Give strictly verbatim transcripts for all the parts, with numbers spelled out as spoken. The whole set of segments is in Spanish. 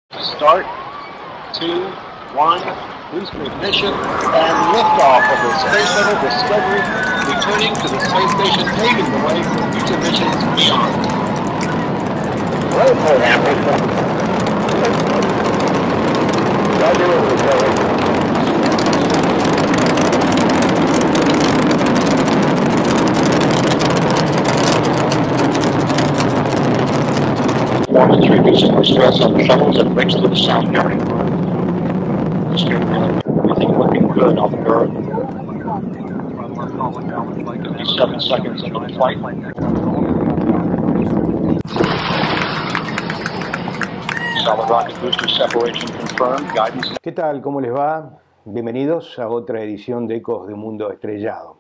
Start, two, one, booster ignition, and liftoff of the Space Shuttle Discovery, returning to the space station, paving the way for future missions beyond. Wait for that. Roger, Discovery. Performance reducing the stress on the shuttles and brings to the sound yard. Everything looking good on the Earth. fifty-seven seconds into the flight. Solid rocket booster separation confirmed. Guidance. ¿Qué tal? ¿Cómo les va? Bienvenidos a otra edición de Ecos de un Mundo Estrellado.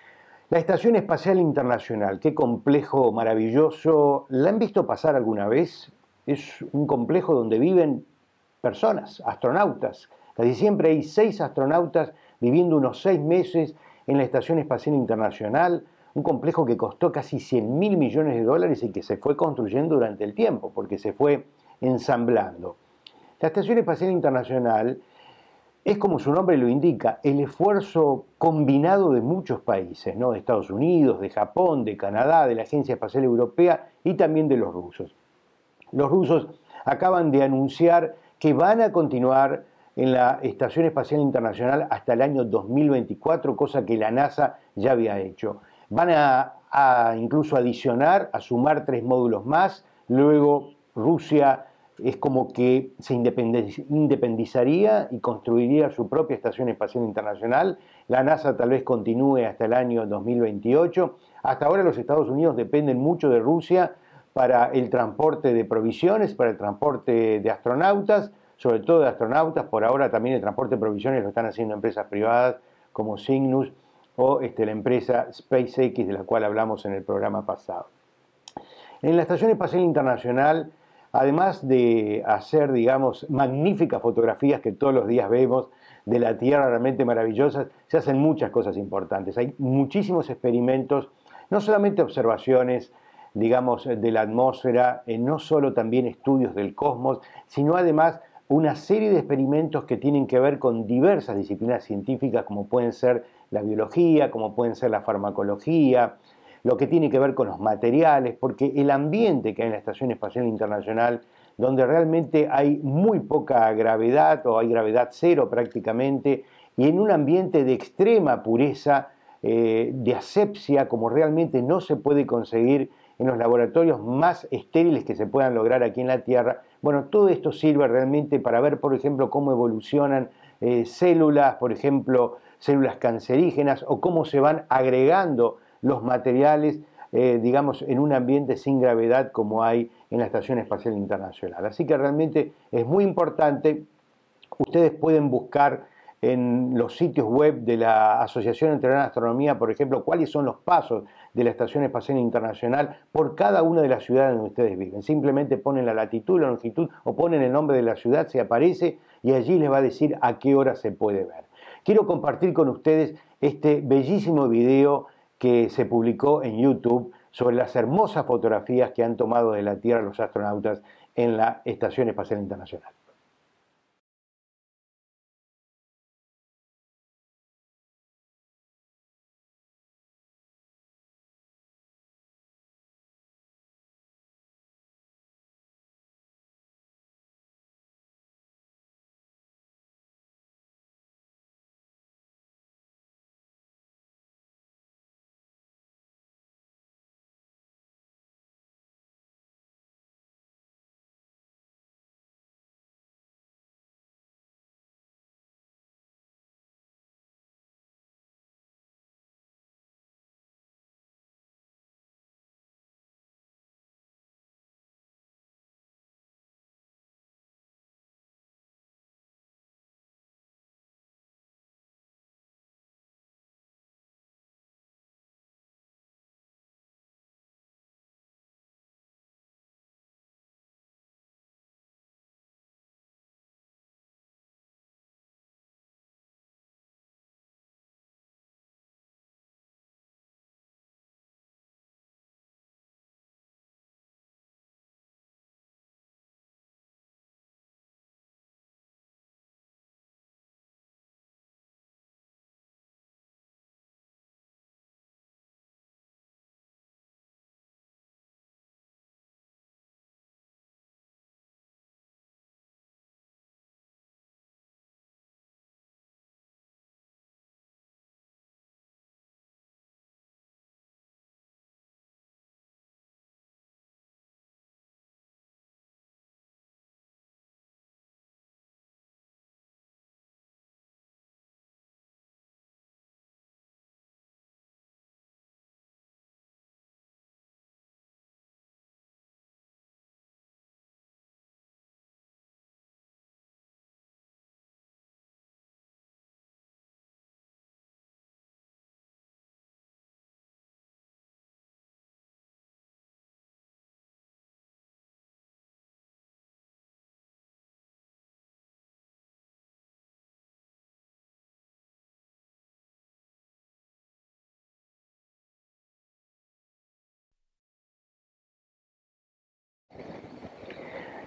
La Estación Espacial Internacional, qué complejo maravilloso. ¿La han visto pasar alguna vez? Es un complejo donde viven personas, astronautas. Casi siempre hay seis astronautas viviendo unos seis meses en la Estación Espacial Internacional, un complejo que costó casi cien mil millones de dólares y que se fue construyendo durante el tiempo, porque se fue ensamblando. La Estación Espacial Internacional es, como su nombre lo indica, el esfuerzo combinado de muchos países, ¿no? De Estados Unidos, de Japón, de Canadá, de la Agencia Espacial Europea y también de los rusos. Los rusos acaban de anunciar que van a continuar en la Estación Espacial Internacional hasta el año dos mil veinticuatro, cosa que la NASA ya había hecho. Van a, a incluso adicionar, a sumar tres módulos más. Luego Rusia es como que se independizaría y construiría su propia Estación Espacial Internacional. La NASA tal vez continúe hasta el año dos mil veintiocho. Hasta ahora los Estados Unidos dependen mucho de Rusia para el transporte de provisiones, para el transporte de astronautas, sobre todo de astronautas. Por ahora también el transporte de provisiones lo están haciendo empresas privadas como Cygnus o este, la empresa SpaceX, de la cual hablamos en el programa pasado. En la Estación Espacial Internacional, además de hacer, digamos, magníficas fotografías que todos los días vemos de la Tierra realmente maravillosas, se hacen muchas cosas importantes. Hay muchísimos experimentos, no solamente observaciones, digamos, de la atmósfera, eh, no solo también estudios del cosmos, sino además una serie de experimentos que tienen que ver con diversas disciplinas científicas, como pueden ser la biología, como pueden ser la farmacología, lo que tiene que ver con los materiales, porque el ambiente que hay en la Estación Espacial Internacional, donde realmente hay muy poca gravedad, o hay gravedad cero prácticamente, y en un ambiente de extrema pureza, eh, de asepsia, como realmente no se puede conseguir en los laboratorios más estériles que se puedan lograr aquí en la Tierra. Bueno, todo esto sirve realmente para ver, por ejemplo, cómo evolucionan eh, células, por ejemplo, células cancerígenas, o cómo se van agregando los materiales, eh, digamos, en un ambiente sin gravedad como hay en la Estación Espacial Internacional. Así que realmente es muy importante. Ustedes pueden buscar en los sitios web de la Asociación Internacional de Astronomía, por ejemplo, cuáles son los pasos de la Estación Espacial Internacional por cada una de las ciudades donde ustedes viven. Simplemente ponen la latitud, la longitud o ponen el nombre de la ciudad, se aparece y allí les va a decir a qué hora se puede ver. Quiero compartir con ustedes este bellísimo video que se publicó en YouTube sobre las hermosas fotografías que han tomado de la Tierra los astronautas en la Estación Espacial Internacional.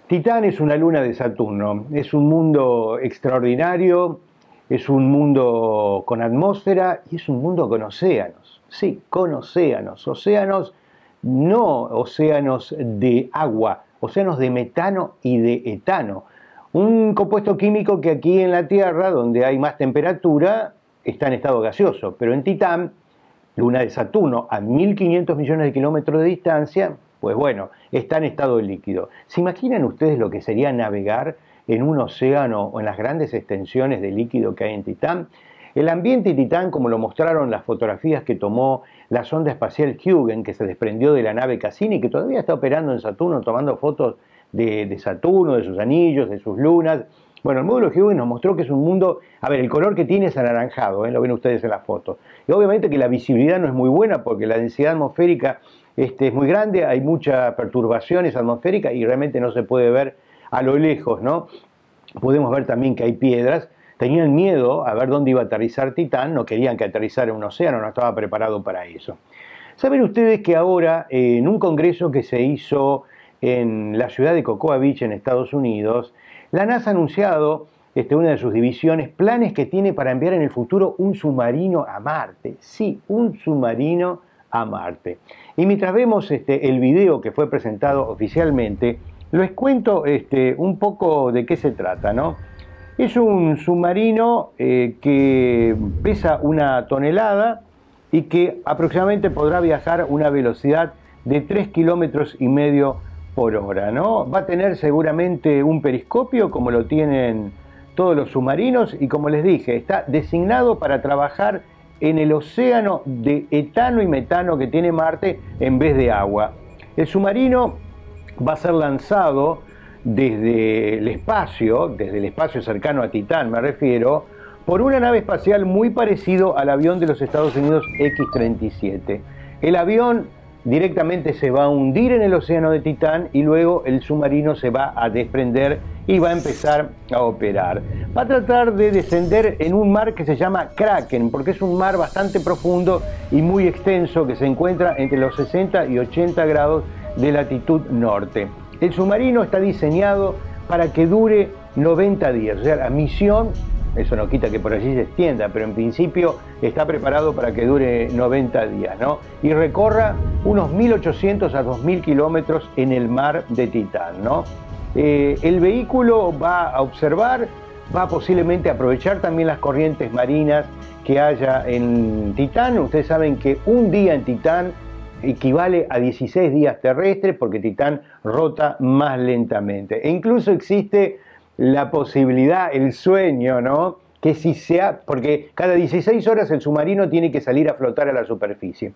Titán es una luna de Saturno, es un mundo extraordinario, es un mundo con atmósfera y es un mundo con océanos. Sí, con océanos. Océanos, no océanos de agua, océanos de metano y de etano. Un compuesto químico que aquí en la Tierra, donde hay más temperatura, está en estado gaseoso, pero en Titán, luna de Saturno, a mil quinientos millones de kilómetros de distancia, pues bueno, está en estado líquido. ¿Se imaginan ustedes lo que sería navegar en un océano o en las grandes extensiones de líquido que hay en Titán? El ambiente de Titán, como lo mostraron las fotografías que tomó la sonda espacial Huygen, que se desprendió de la nave Cassini, que todavía está operando en Saturno, tomando fotos de, de Saturno, de sus anillos, de sus lunas. Bueno, el módulo Huygen nos mostró que es un mundo, a ver, el color que tiene es anaranjado, ¿eh? Lo ven ustedes en la foto. Y obviamente que la visibilidad no es muy buena porque la densidad atmosférica este, es muy grande, hay muchas perturbaciones atmosféricas y realmente no se puede ver a lo lejos, ¿no? Podemos ver también que hay piedras. Tenían miedo a ver dónde iba a aterrizar Titán, no querían que aterrizara en un océano, no estaba preparado para eso. Saben ustedes que ahora, eh, en un congreso que se hizo en la ciudad de Cocoa Beach, en Estados Unidos, la NASA ha anunciado, este, una de sus divisiones, planes que tiene para enviar en el futuro un submarino a Marte. Sí, un submarino a Marte. Y mientras vemos este, el video que fue presentado oficialmente, les cuento este, un poco de qué se trata, ¿no? Es un submarino eh, que pesa una tonelada y que aproximadamente podrá viajar a una velocidad de tres kilómetros y medio por hora, ¿no? Va a tener seguramente un periscopio como lo tienen todos los submarinos y como les dije, está designado para trabajar en el océano de etano y metano que tiene Marte en vez de agua. El submarino va a ser lanzado desde el espacio, desde el espacio cercano a Titán me refiero, por una nave espacial muy parecido al avión de los Estados Unidos equis treinta y siete. El avión directamente se va a hundir en el océano de Titán y luego el submarino se va a desprender y va a empezar a operar. Va a tratar de descender en un mar que se llama Kraken, porque es un mar bastante profundo y muy extenso que se encuentra entre los sesenta y ochenta grados de latitud norte. El submarino está diseñado para que dure noventa días, o sea, la misión, eso no quita que por allí se extienda, pero en principio está preparado para que dure noventa días, ¿no? Y recorra unos mil ochocientos a dos mil kilómetros en el mar de Titán, ¿no? Eh, el vehículo va a observar, va posiblemente a aprovechar también las corrientes marinas que haya en Titán. Ustedes saben que un día en Titán equivale a dieciséis días terrestres porque Titán rota más lentamente. E incluso existe la posibilidad, el sueño, ¿no? Que si sea, porque cada dieciséis horas el submarino tiene que salir a flotar a la superficie.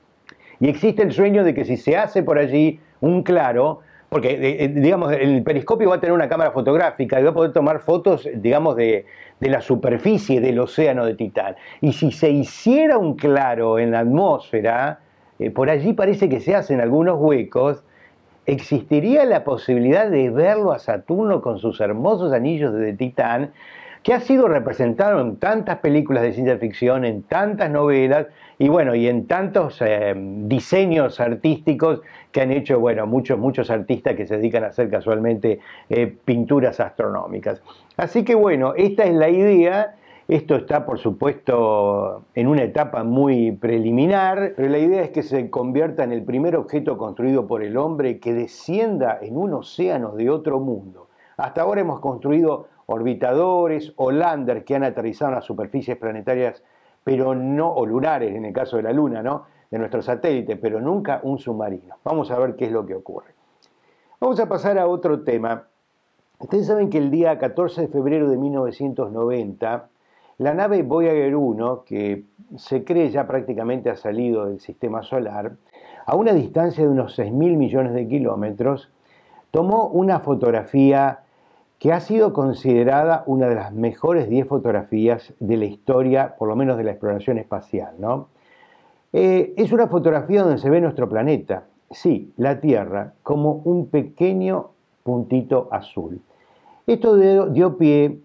Y existe el sueño de que si se hace por allí un claro, porque digamos el periscopio va a tener una cámara fotográfica y va a poder tomar fotos, digamos, de, de la superficie del océano de Titán. Y si se hiciera un claro en la atmósfera, eh, por allí parece que se hacen algunos huecos, existiría la posibilidad de verlo a Saturno con sus hermosos anillos de Titán, que ha sido representado en tantas películas de ciencia ficción, en tantas novelas y bueno, y en tantos eh, diseños artísticos que han hecho, bueno, muchos, muchos artistas que se dedican a hacer casualmente eh, pinturas astronómicas. Así que bueno, esta es la idea. Esto está, por supuesto, en una etapa muy preliminar, pero la idea es que se convierta en el primer objeto construido por el hombre que descienda en un océano de otro mundo. Hasta ahora hemos construido orbitadores o landers que han aterrizado en las superficies planetarias, pero no, o lunares en el caso de la Luna, ¿no? De nuestro satélite, pero nunca un submarino. Vamos a ver qué es lo que ocurre. Vamos a pasar a otro tema. Ustedes saben que el día catorce de febrero de mil novecientos noventa, la nave Voyager uno, que se cree ya prácticamente ha salido del sistema solar, a una distancia de unos seis mil millones de kilómetros, tomó una fotografía que ha sido considerada una de las mejores diez fotografías de la historia, por lo menos de la exploración espacial, ¿no? Eh, es una fotografía donde se ve nuestro planeta, sí, la Tierra, como un pequeño puntito azul. Esto dio, dio pie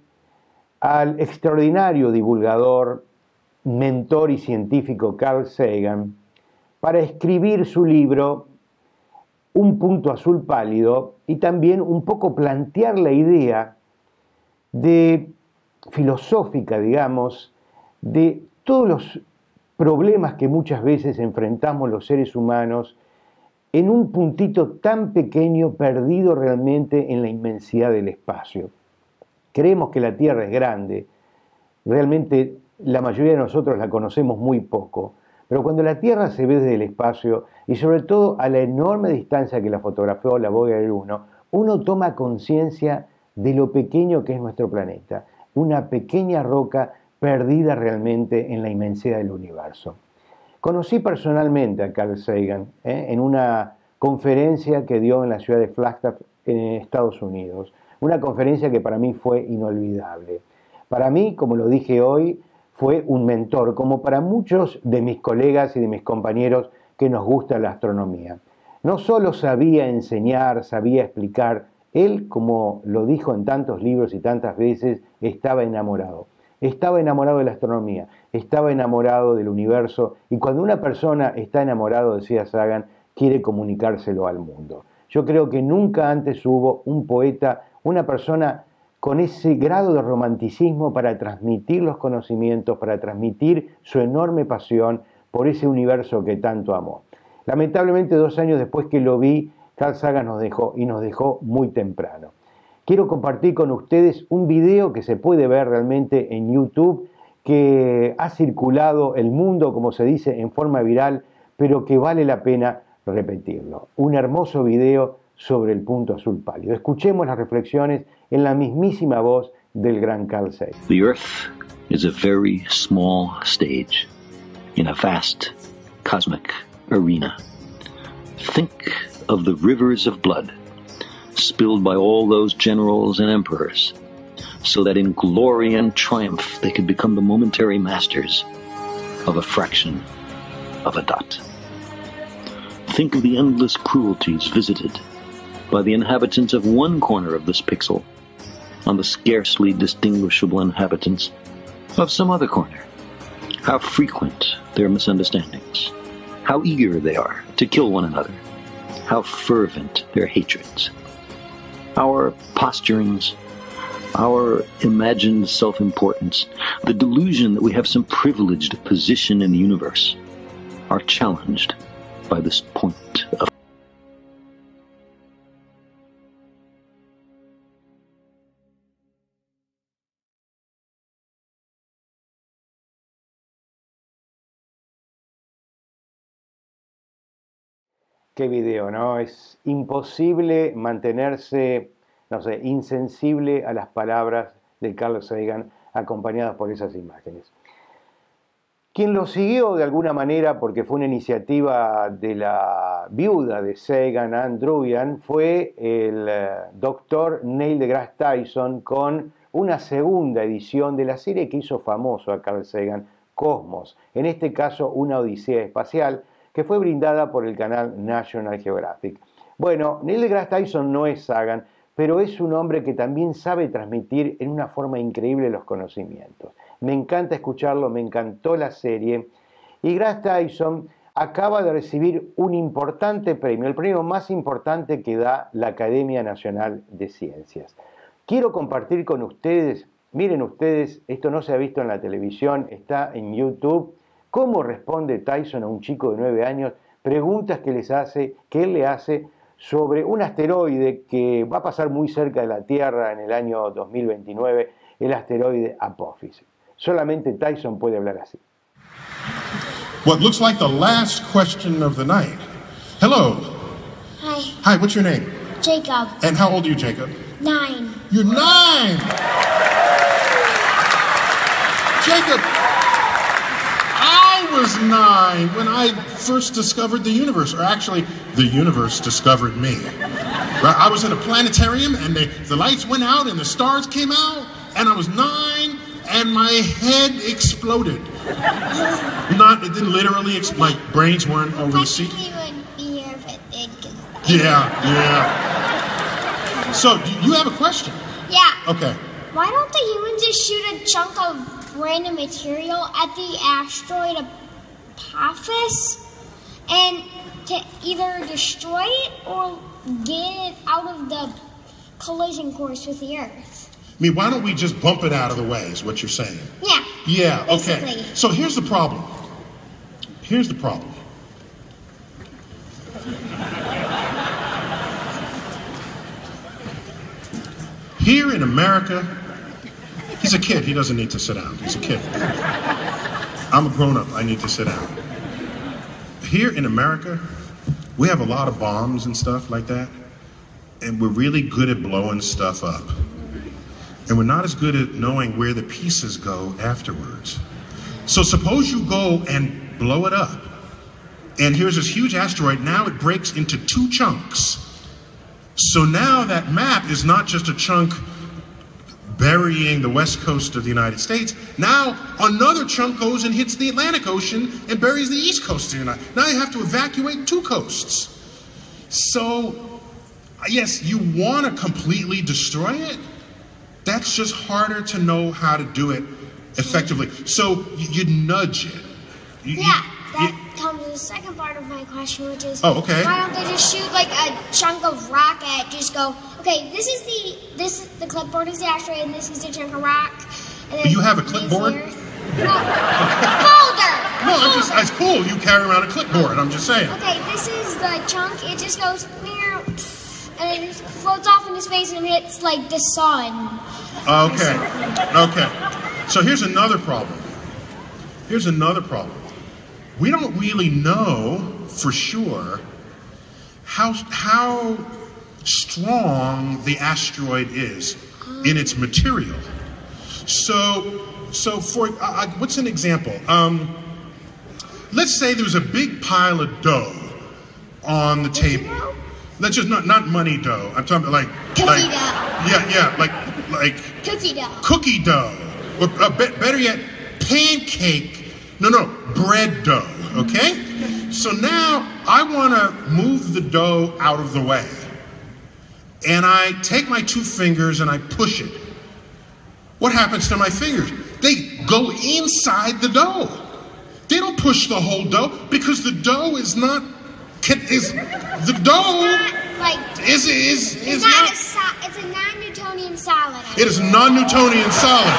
al extraordinario divulgador, mentor y científico Carl Sagan para escribir su libro un punto azul pálido y también un poco plantear la idea de filosófica, digamos, de todos los problemas que muchas veces enfrentamos los seres humanos en un puntito tan pequeño, perdido realmente en la inmensidad del espacio. Creemos que la Tierra es grande, realmente la mayoría de nosotros la conocemos muy poco, pero cuando la Tierra se ve desde el espacio, y sobre todo a la enorme distancia que la fotografió la Voyager uno, uno toma conciencia de lo pequeño que es nuestro planeta, una pequeña roca perdida realmente en la inmensidad del universo. Conocí personalmente a Carl Sagan ¿eh? en una conferencia que dio en la ciudad de Flagstaff, en Estados Unidos. Una conferencia que para mí fue inolvidable. Para mí, como lo dije hoy, fue un mentor, como para muchos de mis colegas y de mis compañeros que nos gusta la astronomía. No solo sabía enseñar, sabía explicar, él, como lo dijo en tantos libros y tantas veces, estaba enamorado. Estaba enamorado de la astronomía, estaba enamorado del universo, y cuando una persona está enamorado, decía Sagan, quiere comunicárselo al mundo. Yo creo que nunca antes hubo un poeta, una persona con ese grado de romanticismo para transmitir los conocimientos, para transmitir su enorme pasión por ese universo que tanto amó. Lamentablemente, dos años después que lo vi, Carl Sagan nos dejó, y nos dejó muy temprano. Quiero compartir con ustedes un video que se puede ver realmente en YouTube, que ha circulado el mundo, como se dice, en forma viral, pero que vale la pena repetirlo. Un hermoso video sobre el punto azul pálido. Escuchemos las reflexiones en la mismísima voz del gran Carl Sagan. The Earth is a very small stage in a vast cosmic arena. Think of the rivers of blood spilled by all those generals and emperors, so that in glory and triumph they could become the momentary masters of a fraction of a dot. Think of the endless cruelties visited by the inhabitants of one corner of this pixel on the scarcely distinguishable inhabitants of some other corner. How frequent their misunderstandings, how eager they are to kill one another, how fervent their hatreds. Our posturings, our imagined self-importance, the delusion that we have some privileged position in the universe, are challenged by this point of Qué video, ¿no? Es imposible mantenerse, no sé, insensible a las palabras de Carl Sagan acompañadas por esas imágenes. Quien lo siguió de alguna manera, porque fue una iniciativa de la viuda de Sagan, Ann Druyan, fue el doctor Neil deGrasse Tyson con una segunda edición de la serie que hizo famoso a Carl Sagan, Cosmos. En este caso, una odisea espacial, que fue brindada por el canal National Geographic. Bueno, Neil deGrasse Tyson no es Sagan, pero es un hombre que también sabe transmitir en una forma increíble los conocimientos. Me encanta escucharlo, me encantó la serie. Y deGrasse Tyson acaba de recibir un importante premio, el premio más importante que da la Academia Nacional de Ciencias. Quiero compartir con ustedes, miren ustedes, esto no se ha visto en la televisión, está en YouTube, cómo responde Tyson a un chico de nueve años, preguntas que, les hace, que él le hace sobre un asteroide que va a pasar muy cerca de la Tierra en el año dos mil veintinueve, el asteroide Apophis. Solamente Tyson puede hablar así. What looks like the last question of the night. Hello. Hi. Hi, what's your name? Jacob. And how old are you, Jacob? Nine. You're nine! Jacob, I was nine when I first discovered the universe, or actually, the universe discovered me. Right? I was in a planetarium, and they, the lights went out, and the stars came out, and I was nine, and my head exploded. Not, it didn't literally, ex- my brains weren't over the seat. Technically would be here if it did. 'Cause Yeah, yeah. So, do you have a question? Yeah. Okay. Why don't the humans just shoot a chunk of random material at the asteroid Apophis and to either destroy it or get it out of the collision course with the Earth. I mean, why don't we just bump it out of the way, is what you're saying? Yeah. Yeah, okay. Basically. So here's the problem. Here's the problem. Here in America, he's a kid. He doesn't need to sit down. He's a kid. I'm a grown-up. I need to sit down. Here in America, we have a lot of bombs and stuff like that, and we're really good at blowing stuff up. And we're not as good at knowing where the pieces go afterwards. So suppose you go and blow it up, and here's this huge asteroid. Now it breaks into two chunks. So now that map is not just a chunk burying the west coast of the United States. Now another chunk goes and hits the Atlantic Ocean and buries the east coast of the United States. Now you have to evacuate two coasts. So, yes, you want to completely destroy it. That's just harder to know how to do it effectively. So you, you nudge it. You, Yeah, you, that comes to the second part of my question, which is Oh, okay. why don't they just shoot like a chunk of rock at? Just go, okay, this is the this the clipboard is the asteroid, and this is the chunk of rock. And then You have a leaves clipboard? the Earth. No, a folder. No, it's just, it's cool. You carry around a clipboard. I'm just saying. Okay, this is the chunk. It just goes meow, and it just floats off into space and hits like the sun. Okay. Okay. So here's another problem. Here's another problem. We don't really know for sure how how strong the asteroid is in its material. So so for uh, what's an example? Um, let's say there was a big pile of dough on the table. dough? Let's just not not money dough. I'm talking about like Cookie like dough. yeah yeah like like Cookie dough. cookie dough, or uh, be- better yet, pancake. No, no, bread dough. Okay. So now I want to move the dough out of the way, and I take my two fingers and I push it. What happens to my fingers? They go inside the dough. They don't push the whole dough because the dough is not. Is the dough Not like is is it's is not, not. a so- it's a non-Newtonian solid. It is non-Newtonian solid.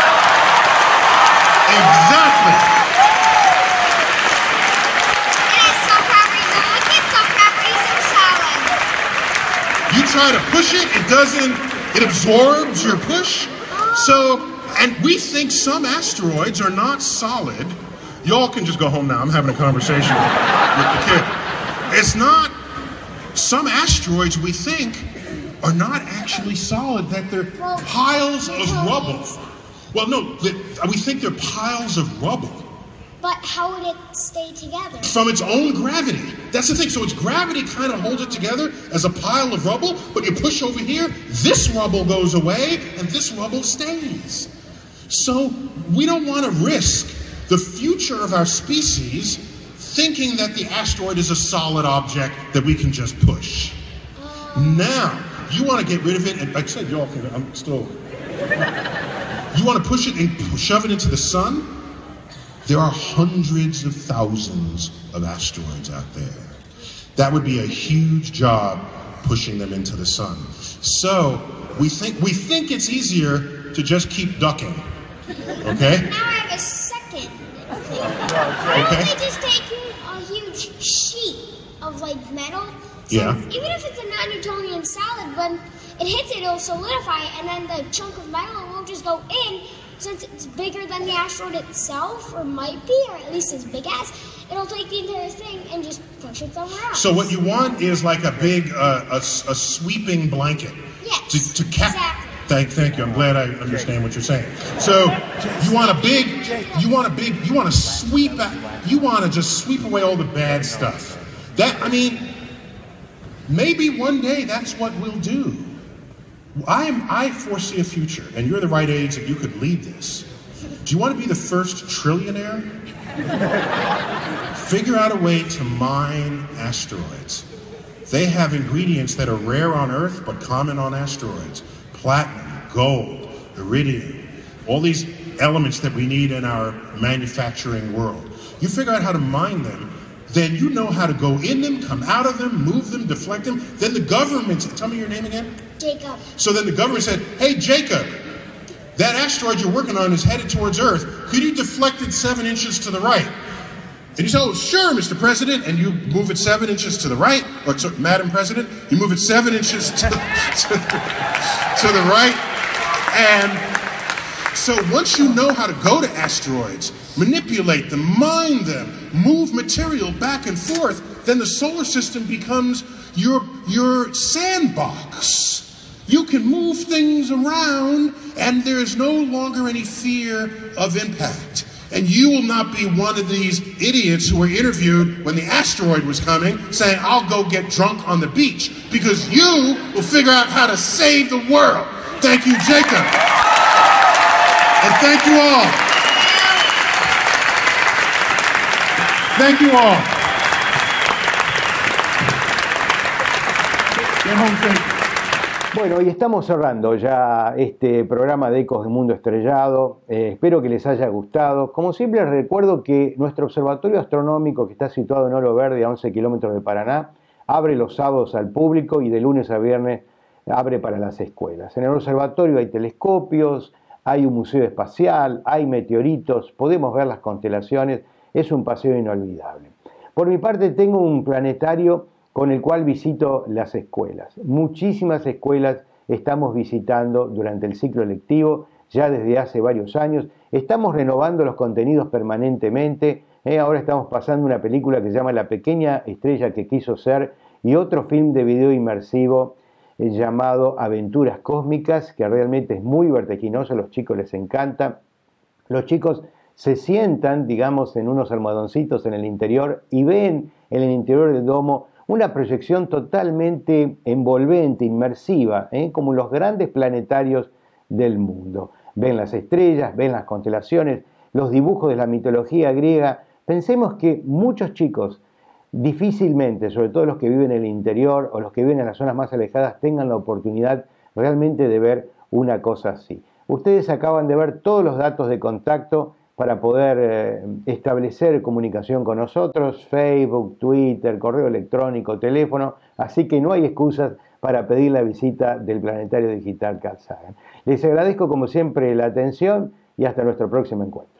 Exactly. It has some properties of liquid, some properties of solid. You try to push it, it doesn't, it absorbs your push. So, and we think some asteroids are not solid. Y'all can just go home now. I'm having a conversation with the kid. It's not, some asteroids we think are not actually solid, that they're Well, piles of Newtonians. rubble. Well, no, that- we think they're piles of rubble. But how would it stay together? From its own gravity. That's the thing. So its gravity kind of holds it together as a pile of rubble, but you push over here, this rubble goes away, and this rubble stays. So we don't want to risk the future of our species thinking that the asteroid is a solid object that we can just push. Now, you want to get rid of it, and like I said, y'all can, I'm still... You want to push it and shove it into the sun? There are hundreds of thousands of asteroids out there. That would be a huge job pushing them into the sun. So we think we think it's easier to just keep ducking. Okay? Now I have a second thing. Why Okay. don't they just take a huge sheet of like metal? So Yeah. Even if it's a non-Newtonian solid, when it hits it, it'll solidify, and then the chunk of metal won't just go in. Since it's bigger than the asteroid itself, or might be, or at least as big as, it'll take the entire thing and just push it somewhere else. So what you want is like a big, uh, a, a sweeping blanket. Yes, To, to cap. exactly. Thank, thank you. I'm glad I understand what you're saying. So you want a big, you want a big, you want to sweep out, you want to just sweep away all the bad stuff. That, I mean, maybe one day that's what we'll do. I am, I foresee a future, and you're the right age that you could lead this. Do you want to be the first trillionaire? Figure out a way to mine asteroids. They have ingredients that are rare on Earth, but common on asteroids. Platinum, gold, iridium, all these elements that we need in our manufacturing world. You figure out how to mine them, then you know how to go in them, come out of them, move them, deflect them. Then the government, tell me your name again? Jacob. So then the government said, hey, Jacob, that asteroid you're working on is headed towards Earth. Could you deflect it seven inches to the right? And you say, oh, sure, Mister President. And you move it seven inches to the right, or to, Madam President, you move it seven inches to, to, to the right. And so once you know how to go to asteroids, manipulate them, mine them, move material back and forth, then the solar system becomes your, your sandbox. You can move things around, and there's no longer any fear of impact. And you will not be one of these idiots who were interviewed when the asteroid was coming, saying, I'll go get drunk on the beach, because you will figure out how to save the world. Thank you, Jacob. And thank you all. Thank you all. Get home safe. Bueno, y estamos cerrando ya este programa de Ecos del Mundo Estrellado. Eh, espero que les haya gustado. Como siempre, les recuerdo que nuestro observatorio astronómico, que está situado en Oro Verde, a once kilómetros de Paraná, abre los sábados al público y de lunes a viernes abre para las escuelas. En el observatorio hay telescopios, hay un museo espacial, hay meteoritos, podemos ver las constelaciones. Es un paseo inolvidable. Por mi parte, tengo un planetario con el cual visito las escuelas. Muchísimas escuelas estamos visitando durante el ciclo lectivo, ya desde hace varios años. Estamos renovando los contenidos permanentemente. Eh, ahora estamos pasando una película que se llama La pequeña estrella que quiso ser, y otro film de video inmersivo eh, llamado Aventuras Cósmicas, que realmente es muy vertiginoso, a los chicos les encanta. Los chicos se sientan, digamos, en unos almohadoncitos en el interior y ven en el interior del domo una proyección totalmente envolvente, inmersiva, ¿eh? como los grandes planetarios del mundo. Ven las estrellas, ven las constelaciones, los dibujos de la mitología griega. Pensemos que muchos chicos difícilmente, sobre todo los que viven en el interior o los que viven en las zonas más alejadas, tengan la oportunidad realmente de ver una cosa así. Ustedes acaban de ver todos los datos de contacto para poder eh, establecer comunicación con nosotros: Facebook, Twitter, correo electrónico, teléfono, así que no hay excusas para pedir la visita del Planetario Digital Carl Sagan. Les agradezco como siempre la atención y hasta nuestro próximo encuentro.